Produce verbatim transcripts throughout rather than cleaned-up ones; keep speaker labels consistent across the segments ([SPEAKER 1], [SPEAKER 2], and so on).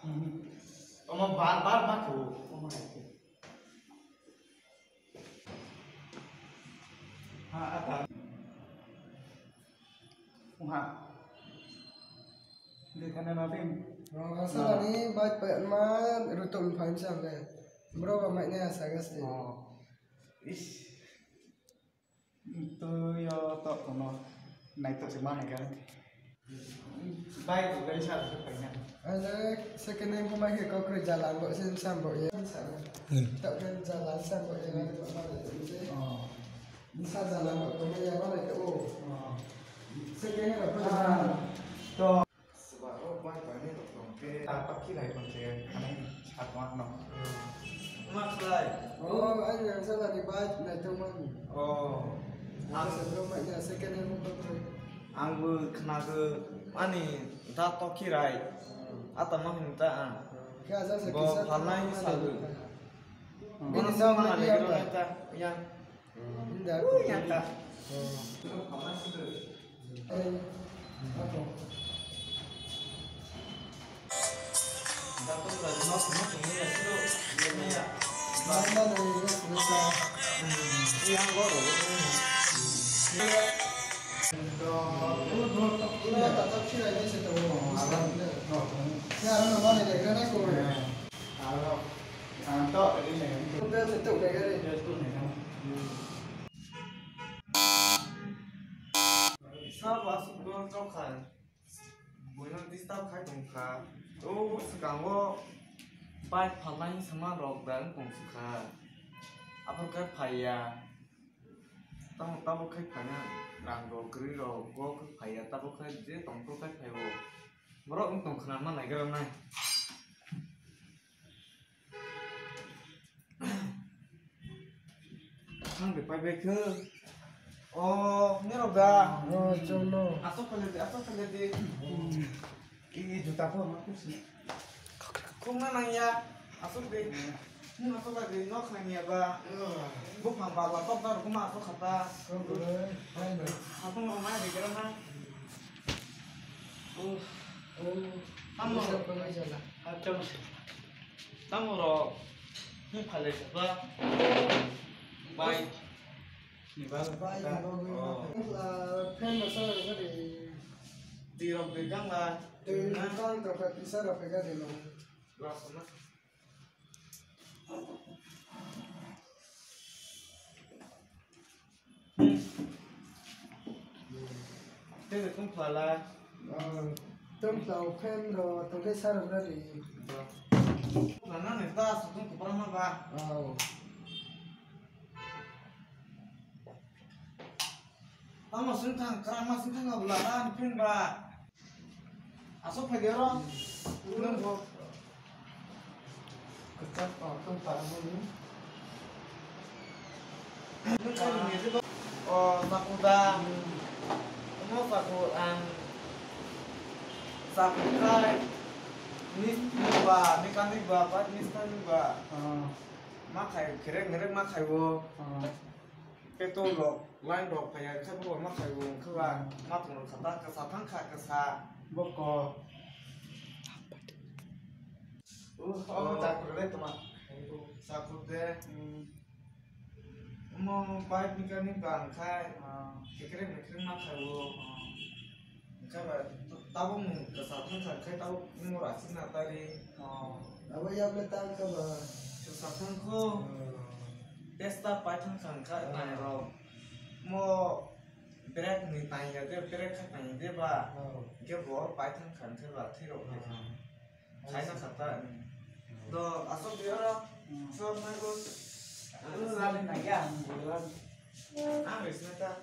[SPEAKER 1] Oma bar bar maku. Oma itu. Ha ada. Unha. Di kana mabim.
[SPEAKER 2] Oh, asal ni baik baik man rutum panjang le. Bro bamaknya sagas ni.
[SPEAKER 1] Oh. Is. Itu yo tok kono. Naik tok semana kan. Baik dari satu banyak.
[SPEAKER 2] Ada second name pemakai kau kerja jalan buat sen sambok ya. Tak kerja jalan sambok ya kan buat mana itu.
[SPEAKER 1] Oh.
[SPEAKER 2] Bisa jalan buat kau ya mana itu.
[SPEAKER 1] Oh.
[SPEAKER 2] Second name apa?
[SPEAKER 1] To. Sebab oh baik banyak tok. Oke, apa kira itu sih? Karena satu makna. Mak lai.
[SPEAKER 2] Oh, ada yang salah di baik na itu man.
[SPEAKER 1] Oh.
[SPEAKER 2] Ang sebelum maknya second name apa?
[SPEAKER 1] Anggu kena ke ani 다 tokirai atau mah minta
[SPEAKER 2] Kaya sa
[SPEAKER 1] bo palai salu
[SPEAKER 2] Ini
[SPEAKER 1] ono
[SPEAKER 2] sama
[SPEAKER 1] sama
[SPEAKER 2] dia
[SPEAKER 1] lagi
[SPEAKER 2] apa?
[SPEAKER 1] minta yang
[SPEAKER 2] Tidak.
[SPEAKER 1] uh yang tak
[SPEAKER 2] Eh, apa?
[SPEAKER 1] dapat dari nos nos ini ya itu ini ya
[SPEAKER 2] Mana dari bisa
[SPEAKER 1] yang goro
[SPEAKER 2] ini tak tak kira ini satu orang. Ya, orang mana dia kena aku.
[SPEAKER 1] kalau antok ini
[SPEAKER 2] Kita satu kayak ni.
[SPEAKER 1] Sao asuk don kau kan bulan di staf kai tongka oh sekarang wo baik palai sama rok dan tongsuka apa kai paya tamu tamu kai paya ranggo geri ro go kai paya tamu kai je tongko kai payo merok tong kenapa naik ke mana kan dipakai ke oh ini roda
[SPEAKER 2] Oh, jono.
[SPEAKER 1] Atau peledi, atau peledi. Ini juta apa aku sih? Kung mana ya? Asal deh. Ini atau lagi nok nanya ba? Buk hampa ba top tar kuma atau kata.
[SPEAKER 2] Kau boleh. Hai.
[SPEAKER 1] Aku mau main di kira mana? Uh,
[SPEAKER 2] Oh,
[SPEAKER 1] kamu
[SPEAKER 2] bisa pengen jalan.
[SPEAKER 1] acam. Kamu ro. Ini paling apa? Baik. Ini bagus.
[SPEAKER 2] Baik, bagus. Ah, pen masalah juga di
[SPEAKER 1] Di ro pegang lah.
[SPEAKER 2] di kan dapat bisa dapat kan di lo.
[SPEAKER 1] Langsung lah. Thế cũng phải là
[SPEAKER 2] Tum tahu pen lo tulis sarap dari.
[SPEAKER 1] karena kita sebelum ke pernah pak.
[SPEAKER 2] Oh.
[SPEAKER 1] Kamu sentang kerama sentang nggak belahan pin pak. Asal pegero, belum kok.
[SPEAKER 2] Kecap oh tum tahu ni.
[SPEAKER 1] Ini kan ini tuh. Oh sakuda, kamu sakudan, sakukai. Ini ba, ini kan ini bapak, ini kan ini ba.
[SPEAKER 2] Ah.
[SPEAKER 1] Makai, kira-kira makai wo.
[SPEAKER 2] Ah.
[SPEAKER 1] cái tôi lộc lai lộc phải chắc bố mắc phải uống cứ là mắc một khát ta cái sao thắng khát cái sao
[SPEAKER 2] Bốc co.
[SPEAKER 1] ừ ông ta cứ lấy tụi mà sao cũng thế mà bài mình cái mình bằng khai cái cái mình cứ mắc phải uống cái là tao cũng cái sao thắng khát cái tao mua lại xin nào ta đi
[SPEAKER 2] Apa yang letak ke bawah?
[SPEAKER 1] cái sao thắng khô testa bài thắng khát cái này rồi mua break mình tay giờ cái break khác này thế ba
[SPEAKER 2] Oh.
[SPEAKER 1] cái vỏ bài thắng khát thế là thi độ này thấy nó thật ta đó à số điều đó số mấy con ừ ra bên này à à người sinh ta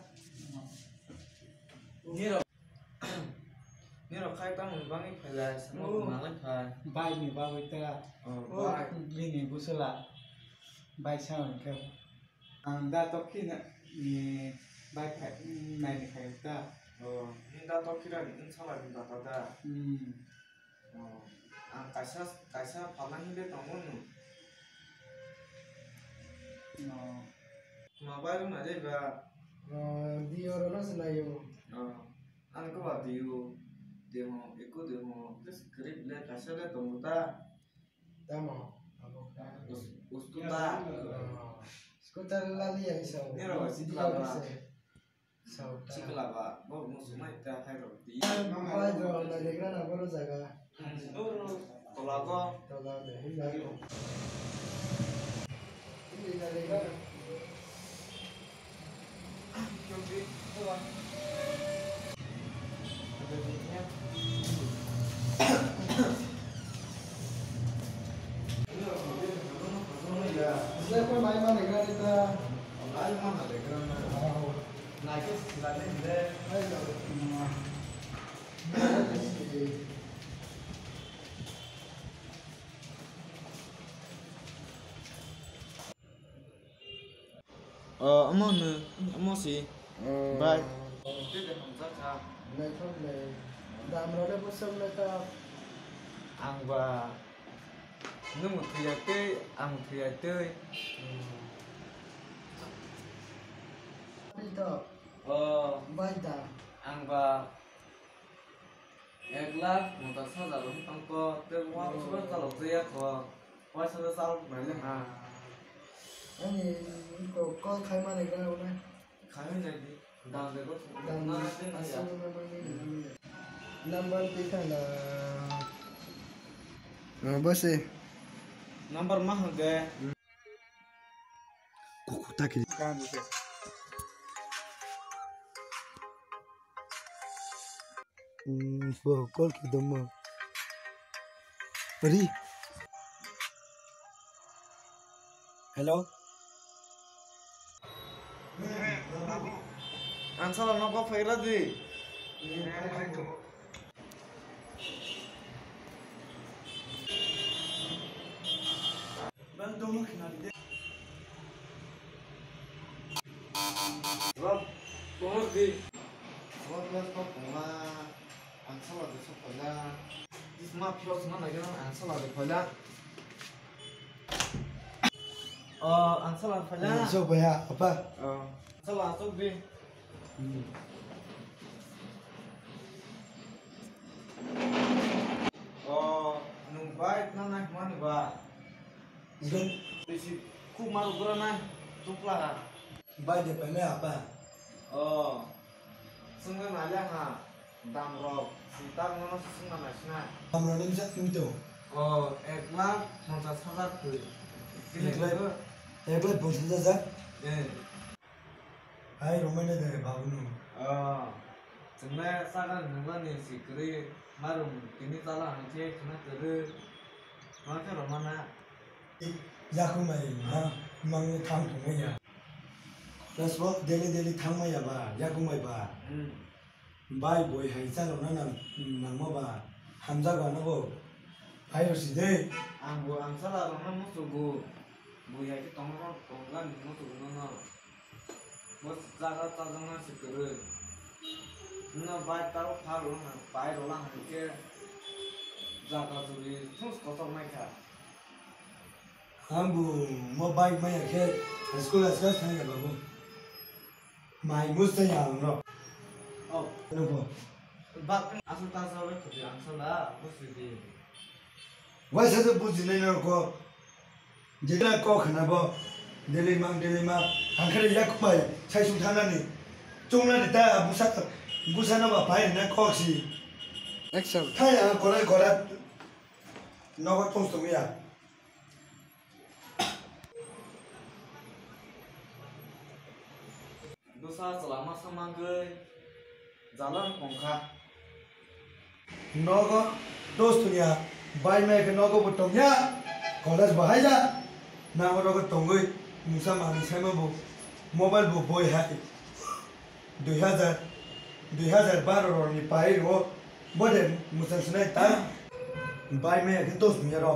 [SPEAKER 1] như rồi như rồi khai tăng mình bắn phải là sao mà lấy phải
[SPEAKER 2] Baik ni bawa kita.
[SPEAKER 1] ờ
[SPEAKER 2] Oh,
[SPEAKER 1] bài
[SPEAKER 2] ini busula. Baik sao ni kau. Anda toki na ni baik kai nai ni kai ta.
[SPEAKER 1] ờ nhưng ta to khi là những sao là mình bảo ta
[SPEAKER 2] Hmm.
[SPEAKER 1] ờ à cái sao cái sao phải mang đi tao muốn
[SPEAKER 2] No.
[SPEAKER 1] mà bài lúc này đây và
[SPEAKER 2] Uh, di orang senayo.
[SPEAKER 1] ờ anh có bảo điều demo ikut demo terus grip le kasih le tomuta
[SPEAKER 3] Tama. Ako ka.
[SPEAKER 1] us uskuta
[SPEAKER 3] Skuter lali yang isau.
[SPEAKER 1] Ini rawa si
[SPEAKER 3] Dia
[SPEAKER 1] kelapa.
[SPEAKER 3] bisa. Sauta.
[SPEAKER 1] si kelapa bo musuh mai ta hai roti
[SPEAKER 3] Mampai do na legra na boro jaga.
[SPEAKER 1] uru tolago
[SPEAKER 3] Tola de hilai. Ini na legra.
[SPEAKER 1] Coba tuan ada duitnya
[SPEAKER 3] Saya pun main mana legra kita.
[SPEAKER 1] Ay, mana de grana.
[SPEAKER 3] Wow.
[SPEAKER 1] Na que se la vende.
[SPEAKER 3] Ay, lo.
[SPEAKER 1] Ờ, ấm món nữa, ấm món gì? Bye. Tiếp tục làm rất sao?
[SPEAKER 3] Này không này. Đam nó đã có sông này ta.
[SPEAKER 1] Ăn và nước một thìa tươi, ăn một thìa tươi.
[SPEAKER 3] Đi to.
[SPEAKER 1] Ờ,
[SPEAKER 3] Bay ta.
[SPEAKER 1] ăn và एक लाख मुझे सादा लोग तंको ते वहाँ सुबह चलो तो ये तो वहाँ से तो साल पहले हाँ
[SPEAKER 3] Ani ko call khai mana legra na.
[SPEAKER 1] खाने जाएगी दाल देखो
[SPEAKER 3] Dan
[SPEAKER 1] ना दे ना
[SPEAKER 3] asal
[SPEAKER 1] यार
[SPEAKER 3] memang ini. Number kita lah. Nah, bos eh.
[SPEAKER 1] Number मह गए
[SPEAKER 3] Kuku tak ini. Kan bisa. Hmm, bo call kita mau. Beri. Hello.
[SPEAKER 1] Answer ना को फेरा दी
[SPEAKER 3] Ben domuk nadi.
[SPEAKER 1] Rob पहुंच दी बहुत प्लस को पहुंचा आंसर वाले सब पहला इसमें प्लस में लगे ना आंसर वाले पहला ờ आंसर वाले पहला
[SPEAKER 3] So bayar apa?
[SPEAKER 1] ờ आंसर वाले सब भी ờ nung baik na na mana ba
[SPEAKER 3] Ikan
[SPEAKER 1] besi ku malu berana tupla
[SPEAKER 3] bayar dia pernah apa?
[SPEAKER 1] ờ sungguh nanya ha dam rob sitar mana sungguh nanya
[SPEAKER 3] Kamu ni bisa minta.
[SPEAKER 1] ờ ek lakh পঞ্চাশ হাজার তুই
[SPEAKER 3] এক lakh? Ek lagi pun sudah sah.
[SPEAKER 1] eh
[SPEAKER 3] Hai rumah ni dah baru nu.
[SPEAKER 1] ờ sebenarnya saya nunggu nih si kiri marum ini salah nanti kena kiri mana romana
[SPEAKER 3] Ya aku mai, ha, mang ni thang tu mai ya. Terus buat daily daily thang mai ya ba, ya aku mai ba.
[SPEAKER 1] hmm
[SPEAKER 3] Bai boy hai sa lo na na nang mo ba. Hamza ba na bo. Hai o si deh.
[SPEAKER 1] anggo ang salah romana musuh bu bu ya kita tongkol tongkol musuh nono bos jaga tajana si kiri na baik tahu paru na baik orang ke jaga tuli terus kotor mereka
[SPEAKER 3] Ambu mo bai mai ya ke. Sekolah sekolah thang ya babu. Mai musta ya no.
[SPEAKER 1] oh
[SPEAKER 3] No bo.
[SPEAKER 1] bak asal tasawuf itu ang salah musuh di
[SPEAKER 3] Why sa tu buat ni nak ko? Jadi ko kena bo. Daily mang daily mang. Angker ya aku mai. Saya sudah thang ni. Jumlah ni dah busa busa nama bai na ko si.
[SPEAKER 2] Action.
[SPEAKER 3] Kaya korai korai. Nawa tong tong ya.
[SPEAKER 1] dosa selama semanggai jalan kongka
[SPEAKER 3] Naga dost ya. Bai mai ke naga botong ya. College bahai ja. Nama naga tonggoi. Musa mani saya mau mobile bu boy hai. Dua हजार dua हजार बारह orang ni pai ro. Boleh musa senai tak. Bai mai ke dost ni ro.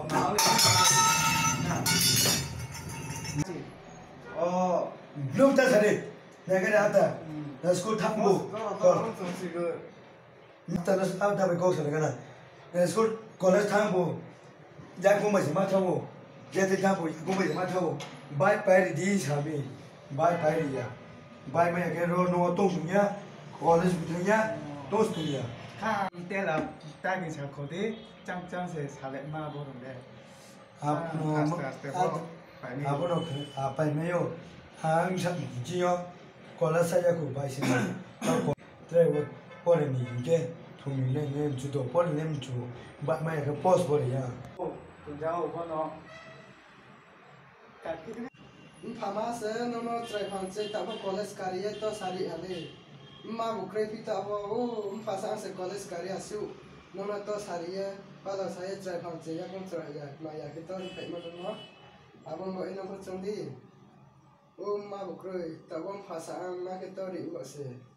[SPEAKER 1] oh
[SPEAKER 3] Belum tak sari. Negara ada. Dah sekolah tak bu.
[SPEAKER 1] kalau orang sih ke
[SPEAKER 3] Kita nak tahu tak berkau sana kan? Dah sekolah college tak bu. Jangan kau masih macam bu. Jadi tak bu. Kau masih macam bu. Bai pai di sini. Bai pai dia. Bai mai ke ro no tong punya. College punya. Dos punya.
[SPEAKER 2] khang tê là ta cái sao khó thế chăng chăng sẽ xả lại ma vô đồng đấy
[SPEAKER 3] áp nó
[SPEAKER 2] phải đi
[SPEAKER 3] áp nó áp phải mấy ô hàng trăm chỉ nhá có là sai của bài sinh nó có thế rồi bỏ lên mình cái thùng mình lên lên chủ đồ bỏ lên lên chủ bạn mày cái post bỏ đi nha
[SPEAKER 2] tụi cháu có nó cắt cái
[SPEAKER 4] Famas no no try fan se ta college career to sari ale ma bukre pita wo o fasa se college career su no no to sari pa da sai try fan se ya kon try ya ma ya ke to pe mo no abon mo ino ko chondi o ma bukre ta won fasa ma ke to ri wo se